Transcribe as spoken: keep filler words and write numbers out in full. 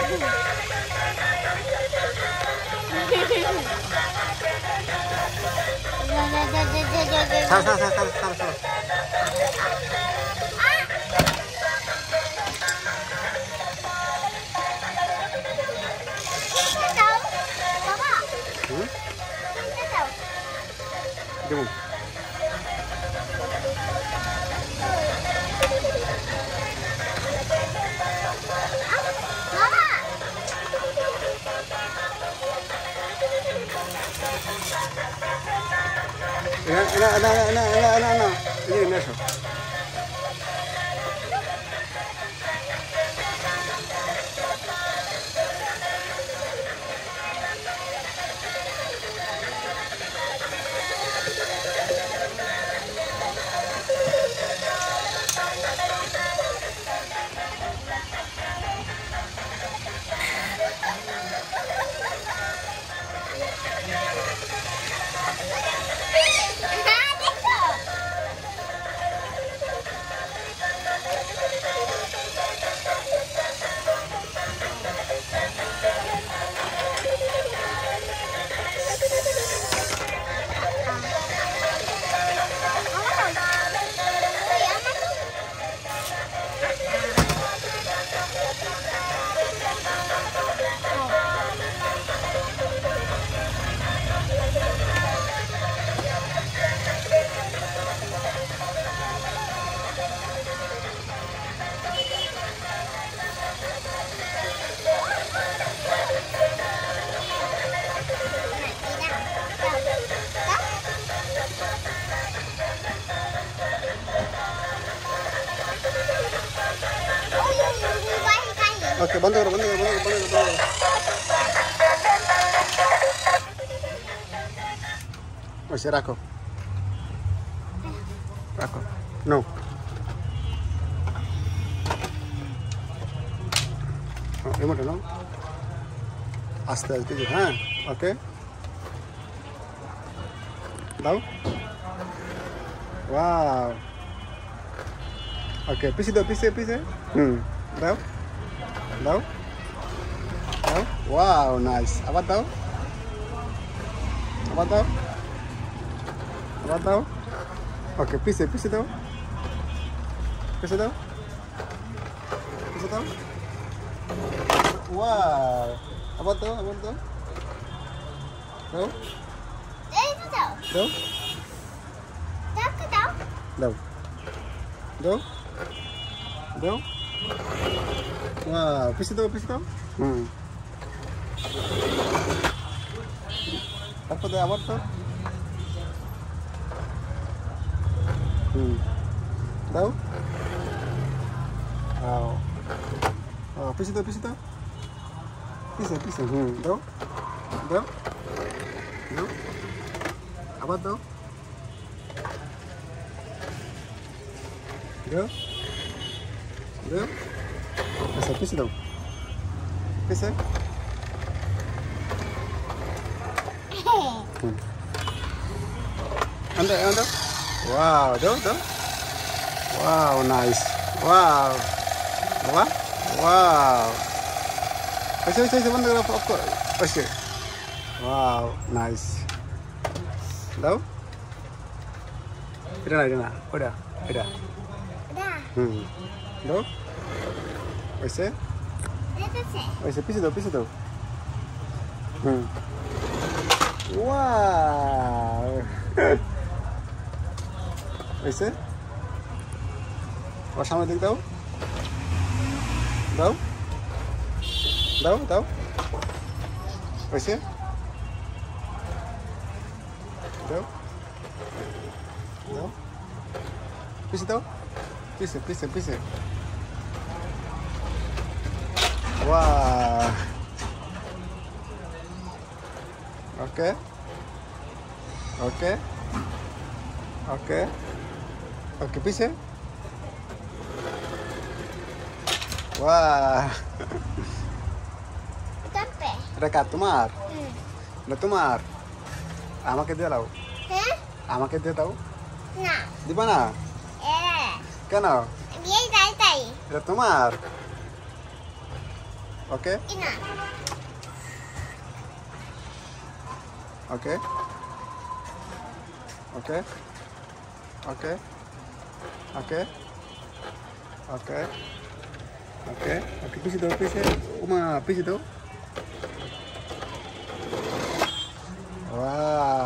ছাড় ছাড় ছাড় ছাড় ছাড় ছাড় দেবো Enak, enak, enak, enak, enak, enak, enak. Ini, ini, so. Oke, bantu, bantu, bantu, bantu, bantu, bantu. Masih rako. Rako. No. Oh, remote no. Aste aste gitu, ha? Oke. Tahu? Wow. Oke, pisi do, pisi, pisi. Hmm. Tahu? Tahu? Tahu? Wow, nice. Apa tahu? Apa tahu? Apa tahu? Oke, pisi, pisi tahu? Pisi tahu? Pisi tahu? Wow. Apa tahu? Apa tahu? Tahu? Eh, itu tahu. Tahu? Tahu ke tahu? Tahu. Tahu? Tahu? Wow, pisi tahu, pisi tahu? Hmm. Apa tahu? Apa tahu? Hmm. Tahu? Wow. Oh, pisi tahu, pisi tahu? Pisi, pisi. Hmm. Tahu? Tahu? Tahu? Apa tahu? Tahu? Tahu? Pisi, pisi tahu? Pisi? Hmm. Anda, anda? Wow, tahu, tahu? Wow, nice. Wow. Apa? Wow. Pisi, pisi, pisi, bantu apa? Apa? Pisi. Wow, nice. Tahu? Udah, udah, udah, udah, udah. Udah. Hmm. Tahu? Pisi? Pisi, pisi tahu, pisi tahu? Hmm. Wow. Pisi? Wah, sama dia tahu? Tahu? Tahu, tahu? Pisi? Tahu? Tahu? Pisi tahu? Pisi, pisi, pisi. Wah. Oke. Oke. Oke. Oke, pisi. Wah. Sampai. Dekat tumar. Hmm. Udah tumar. আমাকে দিয়ে দাও। Hah? আমাকে দিয়ে দাও। না। দিবা না? Eh. কেন? Dia tai tai. এটা তোমার। Okay? Ina. Okay? Okay? Okay? Okay? Okay? Okay? Okay, piece daw, piece. Uma, piece daw. Wow!